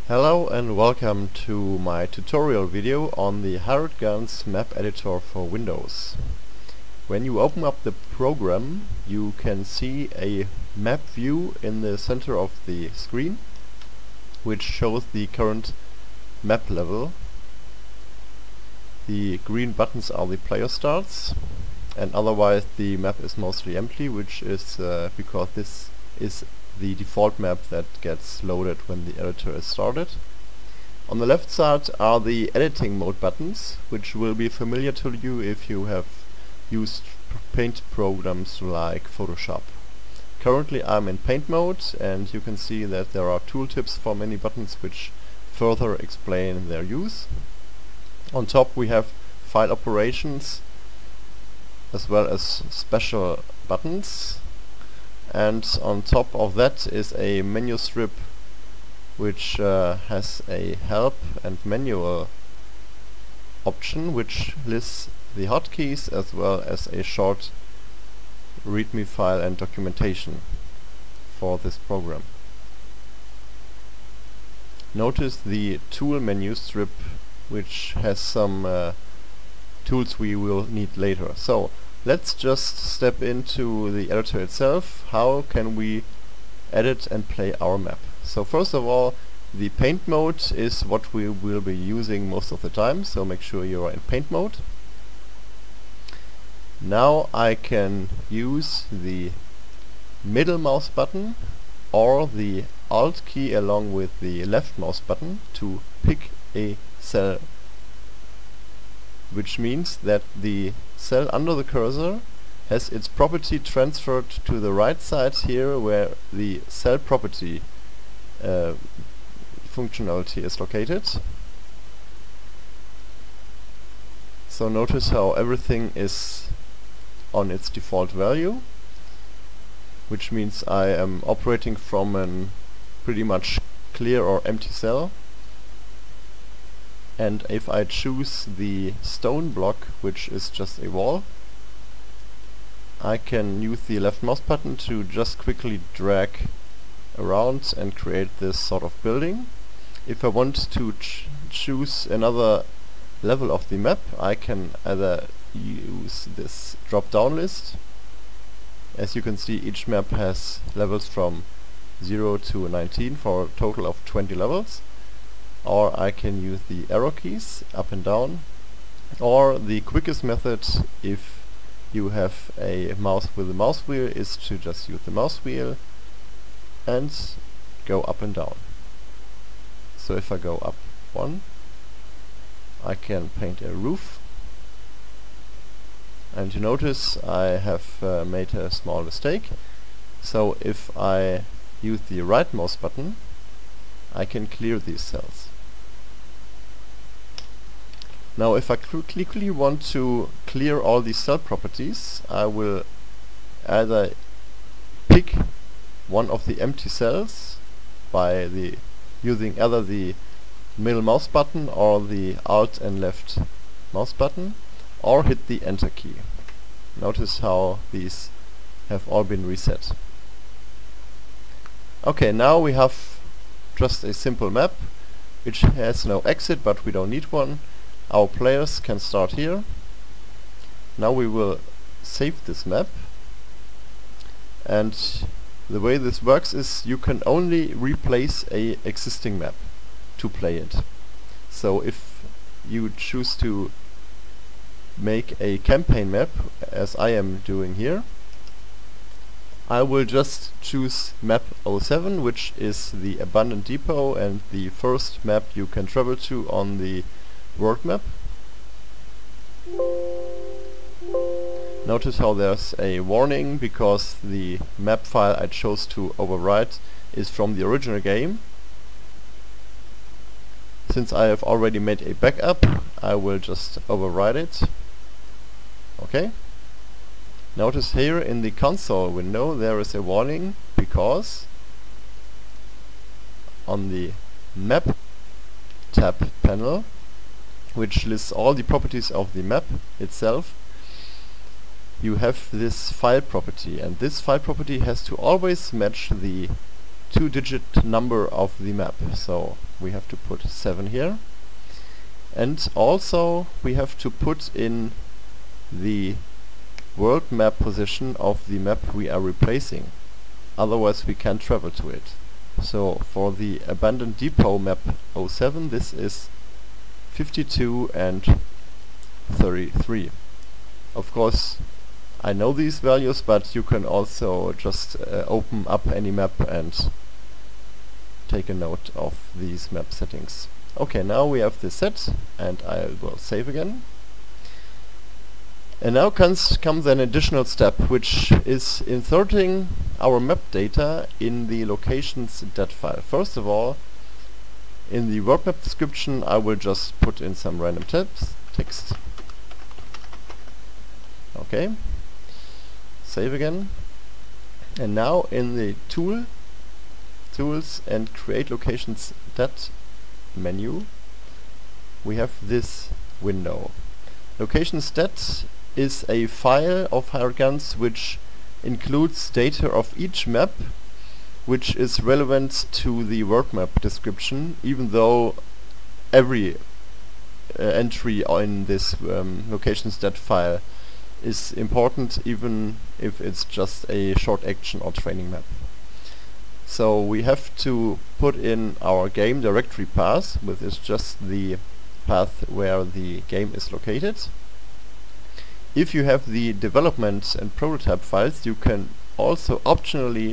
Hello and welcome to my tutorial video on the Hired Guns map editor for Windows. When you open up the program, you can see a map view in the center of the screen, which shows the current map level. The green buttons are the player starts, and otherwise the map is mostly empty, which is because this is the default map that gets loaded when the editor is started. On the left side are the editing mode buttons, which will be familiar to you if you have used paint programs like Photoshop. Currently I'm in paint mode, and you can see that there are tooltips for many buttons which further explain their use. On top we have file operations as well as special buttons, and on top of that is a menu strip which has a help and manual option which lists the hotkeys as well as a short readme file and documentation for this program. Notice the tool menu strip, which has some tools we will need later. So let's just step into the editor itself. How can we edit and play our map? So first of all, the paint mode is what we will be using most of the time, so make sure you are in paint mode. Now I can use the middle mouse button or the Alt key along with the left mouse button to pick a cell, which means that the cell under the cursor has its property transferred to the right side here, where the cell property functionality is located. So notice how everything is on its default value, which means I am operating from a pretty much clear or empty cell. And if I choose the stone block, which is just a wall, I can use the left mouse button to just quickly drag around and create this sort of building. If I want to choose another level of the map, I can either use this drop-down list. As you can see, each map has levels from 0 to 19 for a total of 20 levels. Or I can use the arrow keys up and down, or the quickest method if you have a mouse with a mouse wheel is to just use the mouse wheel and go up and down. So if I go up one, I can paint a roof, and you notice I have made a small mistake. So if I use the right mouse button, I can clear these cells. Now if I quickly want to clear all these cell properties, I will either pick one of the empty cells by using either the middle mouse button or the Alt and left mouse button, or hit the Enter key. Notice how these have all been reset. Okay, now we have just a simple map which has no exit, but we don't need one. Our players can start here. Now we will save this map, and the way this works is you can only replace a existing map to play it. So if you choose to make a campaign map, as I am doing here, I will just choose map 07, which is the abandoned depot and the first map you can travel to on the world map. Notice how there's a warning because the map file I chose to overwrite is from the original game. Since I have already made a backup, I will just overwrite it. Okay. Notice here in the console window there is a warning because on the map tab panel, which lists all the properties of the map itself, you have this file property, and this file property has to always match the 2-digit number of the map. So we have to put 7 here. And also we have to put in the world map position of the map we are replacing, otherwise we can't travel to it. So for the abandoned depot map 07, this is 52 and 33. Of course I know these values, but you can also just open up any map and take a note of these map settings. Okay, now we have this set, and I will save again. And now comes an additional step, which is inserting our map data in the locations.dat file. First of all, in the world map description I will just put in some random text. Okay, save again. And now in the tools and create locations.dat menu we have this window. Locations.dat is a file of HiredGuns which includes data of each map which is relevant to the world map description, even though every entry in this locations.dat file is important, even if it's just a short action or training map. So we have to put in our game directory path, which is just the path where the game is located. If you have the development and prototype files, you can also optionally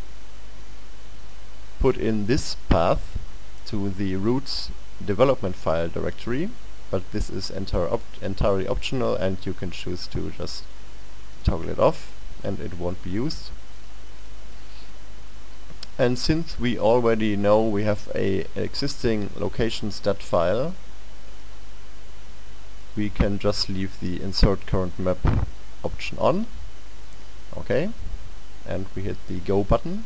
put in this path to the root development file directory, but this is entirely optional, and you can choose to just toggle it off and it won't be used. And since we already know we have an existing locations.dat file, we can just leave the insert current map option on. Okay, and we hit the go button.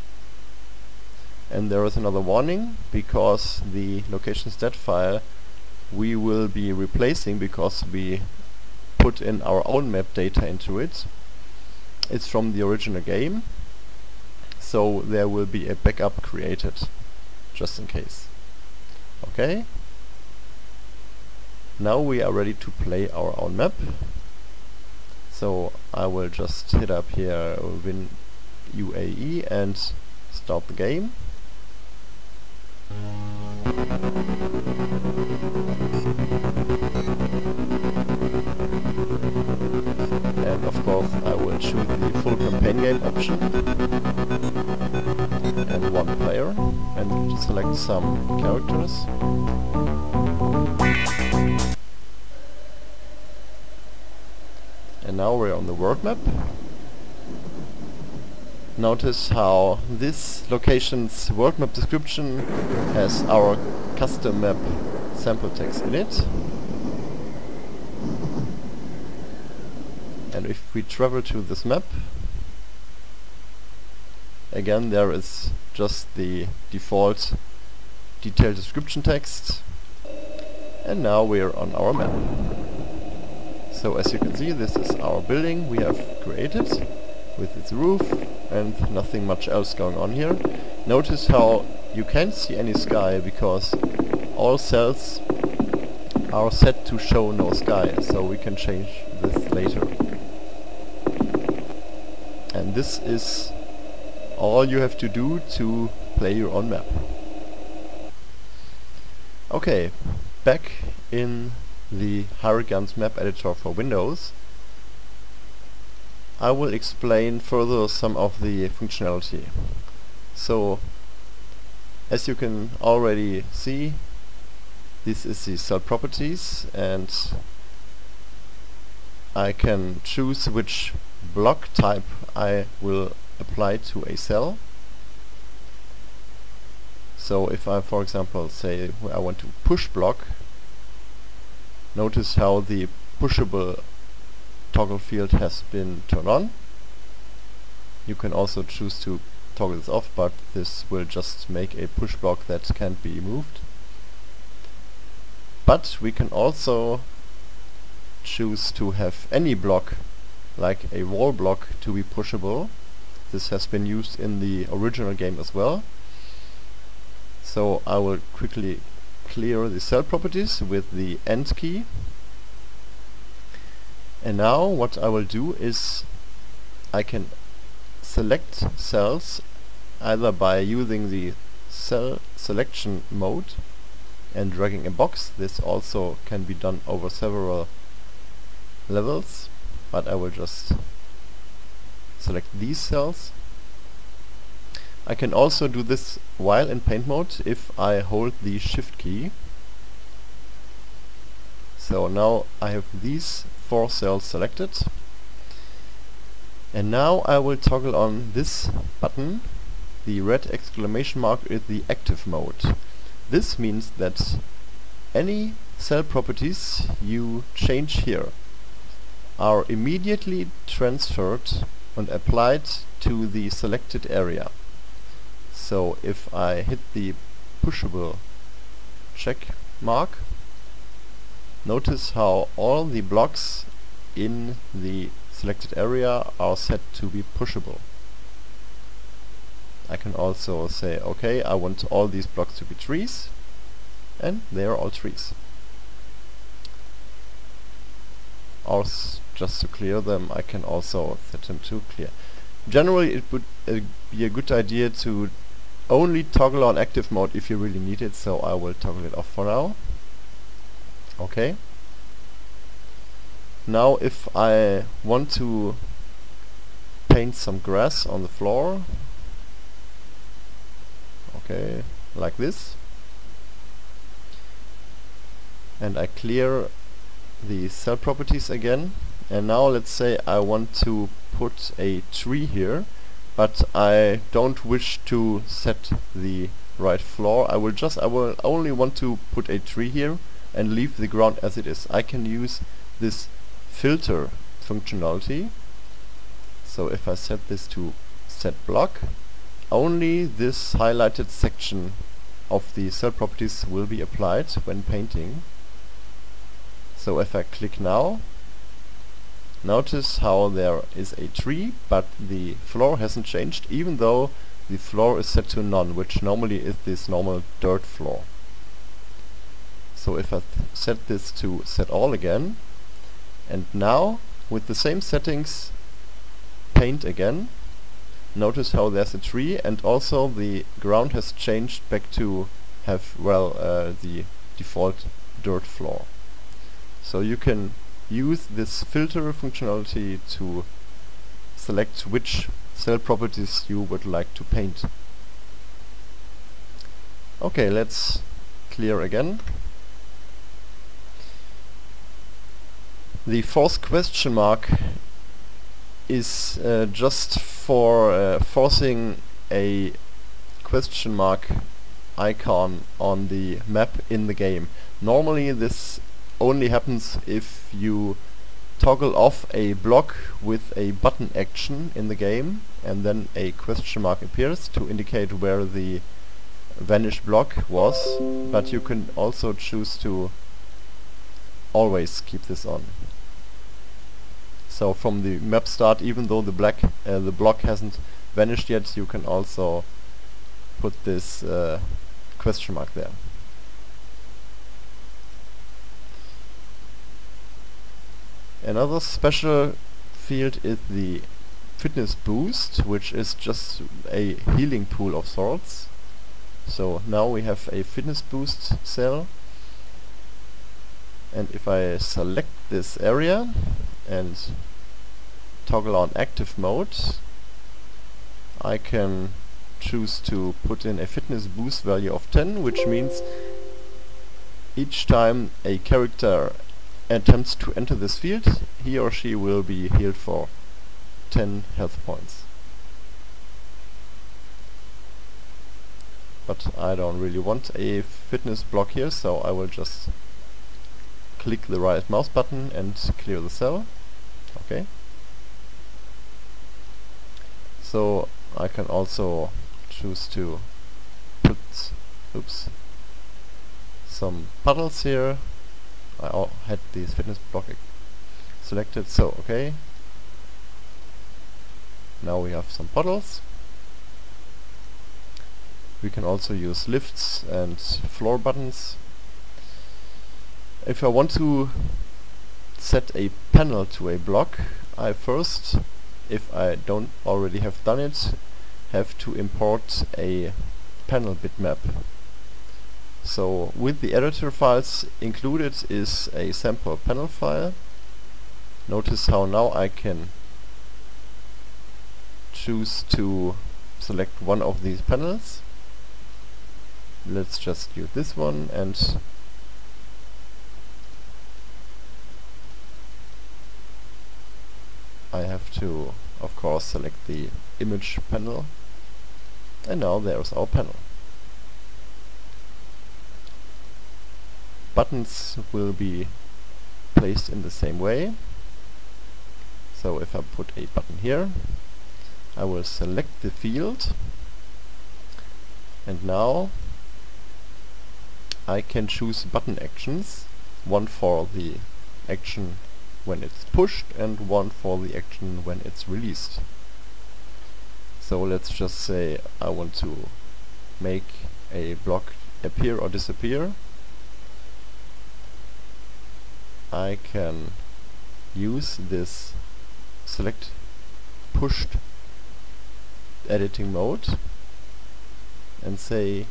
And there is another warning, because the locations.dat file we will be replacing, because we put in our own map data into it. It's from the original game, so there will be a backup created just in case. Okay, now we are ready to play our own map. So I will just hit up here Win UAE and start the game. And of course I will choose the full campaign game option and 1 player, and select some characters. And now we're on the world map. Notice how this location's world map description has our custom map sample text in it. And if we travel to this map, again there is just the default detailed description text, and now we're on our map. So as you can see, this is our building we have created with its roof and nothing much else going on here. Notice how you can't see any sky because all cells are set to show no sky, so we can change this later. And this is all you have to do to play your own map. Okay, back in the HiredGuns map editor for Windows, I will explain further some of the functionality. So, as you can already see, this is the cell properties, and I can choose which block type I will apply to a cell. So if I, for example, say I want to push block, notice how the pushable toggle field has been turned on. You can also choose to toggle this off, but this will just make a push block that can't be moved. But we can also choose to have any block, like a wall block, to be pushable. This has been used in the original game as well. So I will quickly clear the cell properties with the End key. And now what I will do is I can select cells either by using the cell selection mode and dragging a box. This also can be done over several levels, but I will just select these cells. I can also do this while in paint mode if I hold the shift key. So now I have these 4 cells selected, and now I will toggle on this button. The red exclamation mark is the active mode. This means that any cell properties you change here are immediately transferred and applied to the selected area. So if I hit the pushable check mark, notice how all the blocks in the selected area are set to be pushable. I can also say, okay, I want all these blocks to be trees, and they are all trees. Or just to clear them, I can also set them to clear. Generally, it would be a good idea to only toggle on active mode if you really need it, so I will toggle it off for now. Okay. Now if I want to paint some grass on the floor, okay, like this, and I clear the cell properties again, and now let's say I want to put a tree here, but I don't wish to set the right floor. I will only want to put a tree here and leave the ground as it is. I can use this filter functionality. So if I set this to set block, only this highlighted section of the cell properties will be applied when painting. So if I click now, notice how there is a tree, but the floor hasn't changed, even though the floor is set to none, which normally is this normal dirt floor. So if I set this to set all again, and now with the same settings paint again, notice how there's a tree, and also the ground has changed back to have, well, the default dirt floor. So you can use this filter functionality to select which cell properties you would like to paint. Okay, let's clear again. The 4th question mark is just for forcing a question mark icon on the map in the game. Normally this only happens if you toggle off a block with a button action in the game, and then a question mark appears to indicate where the vanished block was, but you can also choose to always keep this on. So from the map start, even though the block hasn't vanished yet, you can also put this question mark there. Another special field is the fitness boost, which is just a healing pool of sorts. So now we have a fitness boost cell, and if I select this area and toggle on active mode, I can choose to put in a fitness boost value of 10, which means each time a character attempts to enter this field, he or she will be healed for 10 health points. But I don't really want a fitness block here, so I will just click the right mouse button and clear the cell. Okay. So I can also choose to put some puddles here. I had this fitness block selected, so okay. Now we have some puddles. We can also use lifts and floor buttons. If I want to set a panel to a block, I first, if I don't already have done it, have to import a panel bitmap. So with the editor files included is a sample panel file. Notice how now I can choose to select one of these panels. Let's just use this one, and I have to, of course, select the image panel, and now there's our panel. Buttons will be placed in the same way. So if I put a button here, I will select the field, and now I can choose button actions, one for the action when it's pushed and one for the action when it's released. So let's just say I want to make a block appear or disappear. I can use this select pushed editing mode and say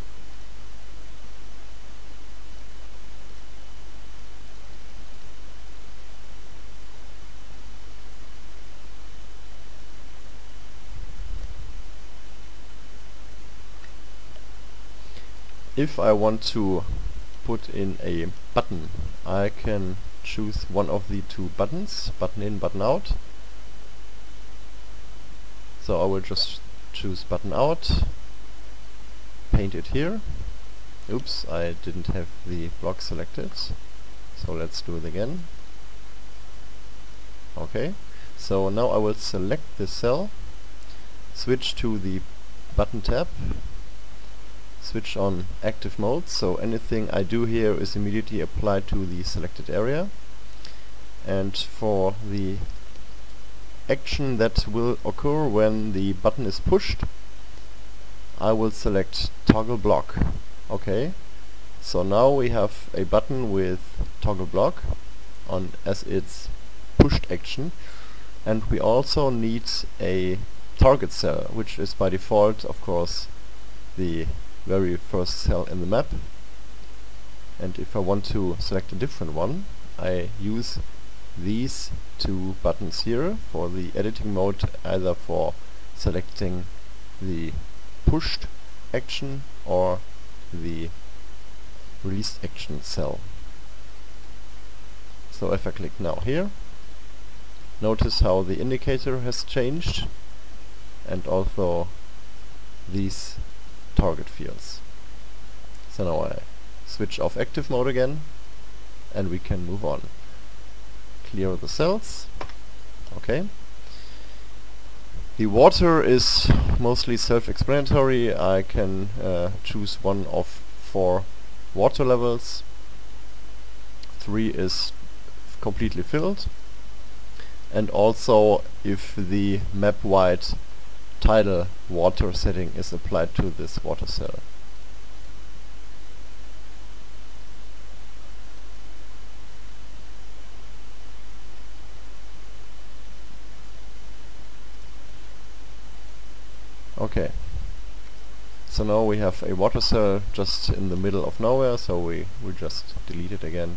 if I want to put in a button, I can choose one of the two buttons, button in, button out. So I will just choose button out, paint it here. Oops, I didn't have the block selected, so let's do it again. Okay, so now I will select this cell, switch to the button tab, switch on active mode, so anything I do here is immediately applied to the selected area. And for the action that will occur when the button is pushed, I will select toggle block. Okay, so now we have a button with toggle block on as its pushed action, and we also need a target cell, which is by default, of course, the very first cell in the map. And if I want to select a different one, I use these two buttons here for the editing mode, either for selecting the pushed action or the released action cell. So if I click now here, notice how the indicator has changed, and also these target fields. So now I switch off active mode again, and we can move on. Clear the cells. Okay. The water is mostly self-explanatory. I can choose one of 4 water levels. 3 is completely filled. And also, if the map-wide tidal water setting is applied to this water cell. Okay, so now we have a water cell just in the middle of nowhere, so we just delete it again.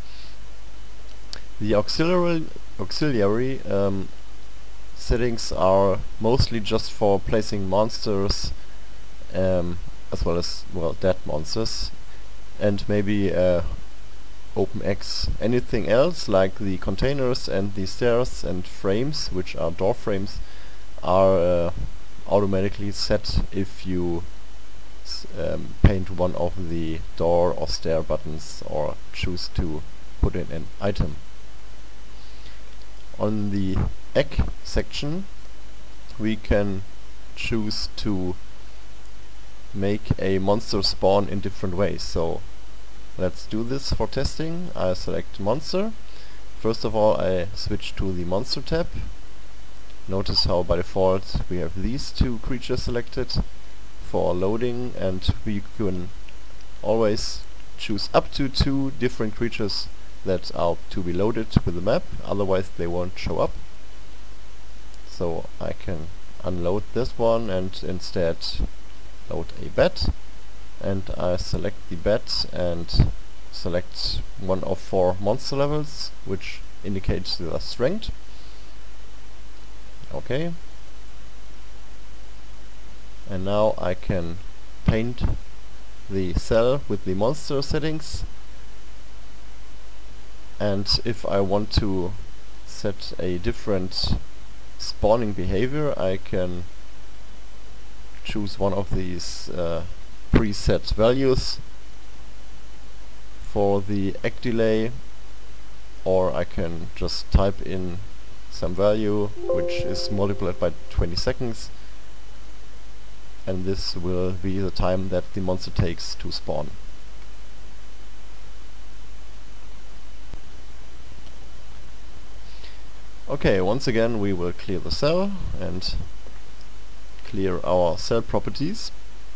The auxiliary settings are mostly just for placing monsters, as well as, well, dead monsters, and maybe OpenX. Anything else, like the containers and the stairs and frames, which are door frames, are automatically set if you paint one of the door or stair buttons or choose to put in an item. On the egg section, we can choose to make a monster spawn in different ways. So let's do this for testing. I select monster. First of all, I switch to the monster tab. Notice how by default we have these two creatures selected. for loading, and we can always choose up to 2 different creatures that are to be loaded with the map, otherwise they won't show up. So I can unload this one and instead load a bat, and I select the bat and select one of 4 monster levels, which indicates the strength. Okay. And now I can paint the cell with the monster settings, and if I want to set a different spawning behavior, I can choose one of these preset values for the egg delay, or I can just type in some value which is multiplied by 20 seconds, and this will be the time that the monster takes to spawn. Okay, once again we will clear the cell and clear our cell properties.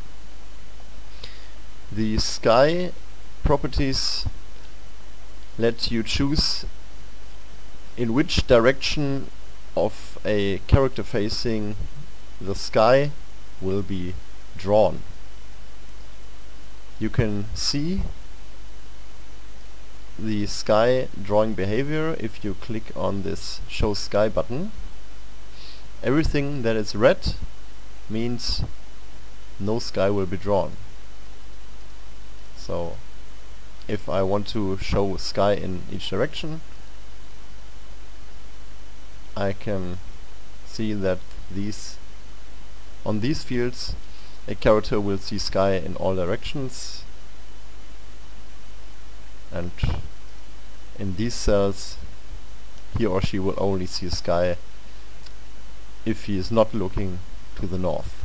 The sky properties let you choose in which direction of a character facing the sky will be drawn. You can see the sky drawing behavior if you click on this Show Sky button. Everything that is red means no sky will be drawn. So if I want to show sky in each direction, I can see that on these fields a character will see sky in all directions, and in these cells he or she will only see sky if he is not looking to the north.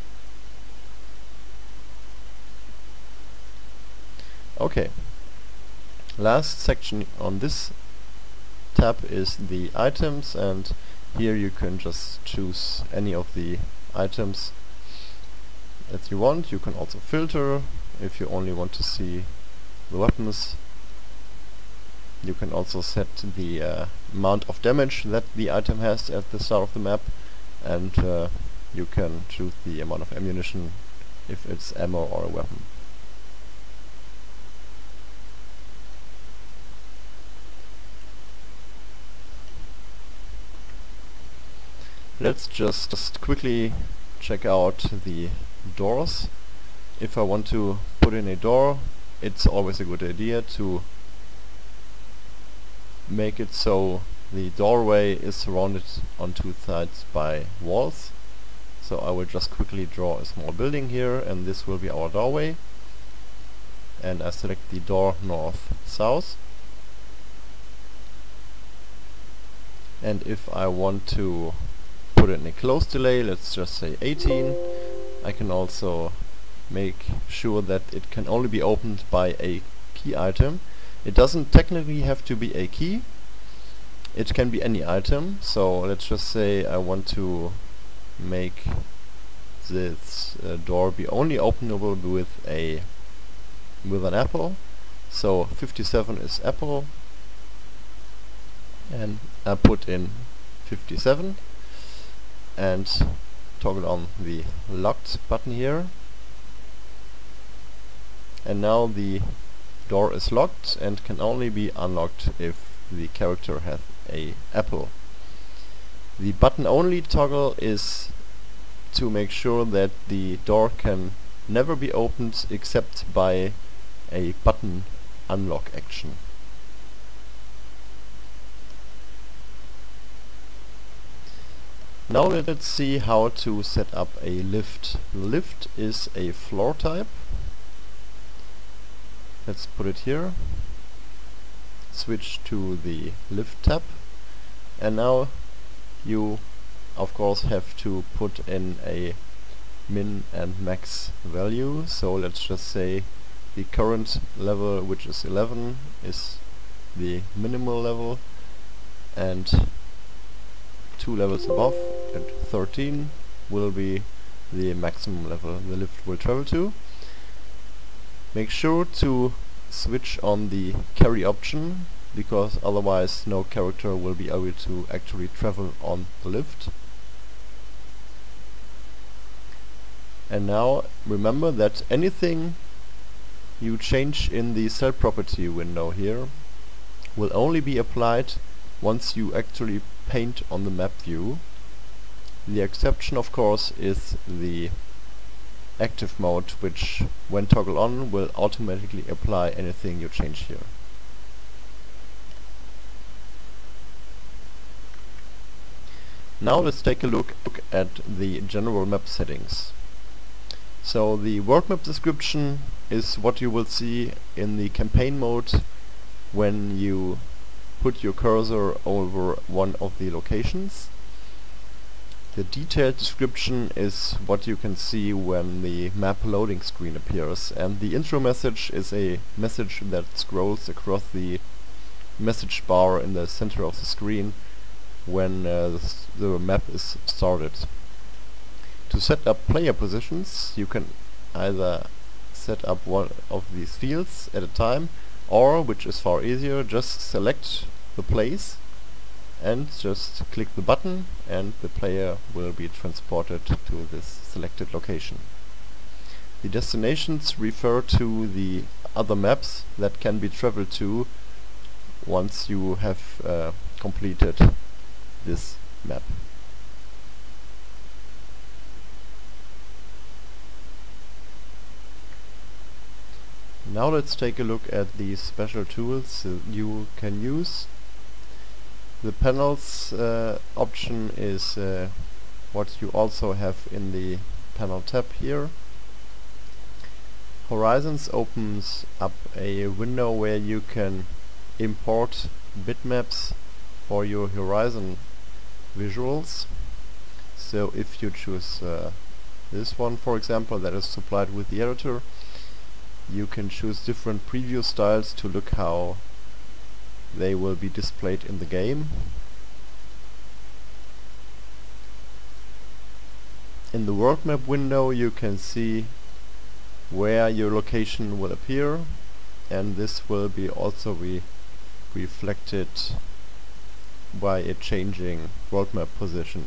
Okay, last section on this tab is the items, and here you can just choose any of the items that you want. You can also filter if you only want to see the weapons. You can also set the amount of damage that the item has at the start of the map, and you can choose the amount of ammunition if it's ammo or a weapon. Let's just quickly check out the doors. If I want to put in a door, it's always a good idea to make it so the doorway is surrounded on 2 sides by walls. So I will just quickly draw a small building here, and this will be our doorway. And I select the door north-south. And if I want to put in a close delay, let's just say 18, I can also make sure that it can only be opened by a key item. It doesn't technically have to be a key, it can be any item. So let's just say I want to make this door be only openable with an apple. So 57 is apple, and I put in 57 and toggle on the locked button here, and now the door is locked and can only be unlocked if the character has a apple. The button only toggle is to make sure that the door can never be opened except by a button unlock action. Now let's see how to set up a lift. The lift is a floor type. Let's put it here. Switch to the lift tab, and now you of course have to put in a min and max value. So let's just say the current level, which is 11, is the minimal level, and 2 levels above at 13 will be the maximum level the lift will travel to. Make sure to switch on the carry option, because otherwise no character will be able to actually travel on the lift. And now remember that anything you change in the cell property window here will only be applied once you actually paint on the map view. The exception, of course, is the active mode, which when toggled on will automatically apply anything you change here. Now let's take a look at the general map settings. So the world map description is what you will see in the campaign mode when you put your cursor over one of the locations. The detailed description is what you can see when the map loading screen appears, and the intro message is a message that scrolls across the message bar in the center of the screen when the map is started. To set up player positions, you can either set up one of these fields at a time, or, which is far easier, just select the place and just click the button and the player will be transported to this selected location. The destinations refer to the other maps that can be traveled to once you have completed this map. Now let's take a look at the special tools you can use. The panels option is what you also have in the panel tab here. Horizons opens up a window where you can import bitmaps for your horizon visuals. So if you choose this one, for example, that is supplied with the editor, you can choose different preview styles to look how they will be displayed in the game. In the world map window you can see where your location will appear, and this will be also reflected by a changing world map position.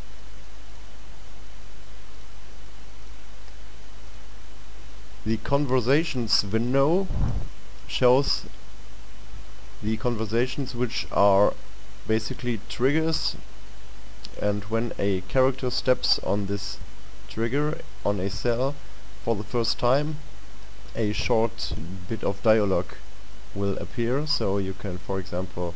The conversations window shows the conversations which are basically triggers, and when a character steps on this trigger on a cell for the first time, a short bit of dialogue will appear. So you can, for example,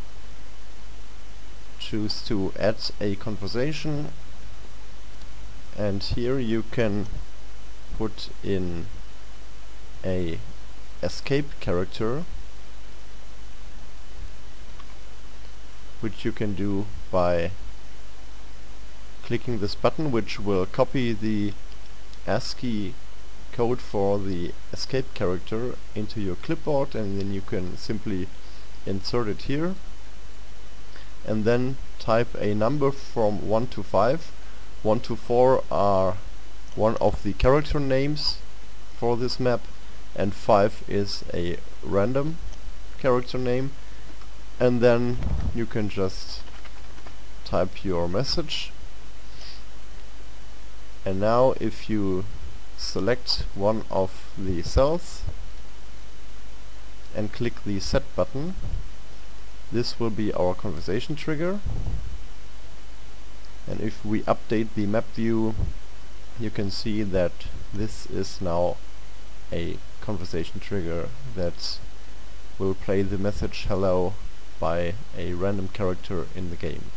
choose to add a conversation, and here you can put in a escape character, which you can do by clicking this button, which will copy the ASCII code for the escape character into your clipboard, and then you can simply insert it here and then type a number from 1 to 5. 1 to 4 are one of the character names for this map, and 5 is a random character name, and then you can just type your message. And now if you select one of the cells and click the set button, this will be our conversation trigger. And if we update the map view, you can see that this is now a conversation trigger that will play the message hello by a random character in the game.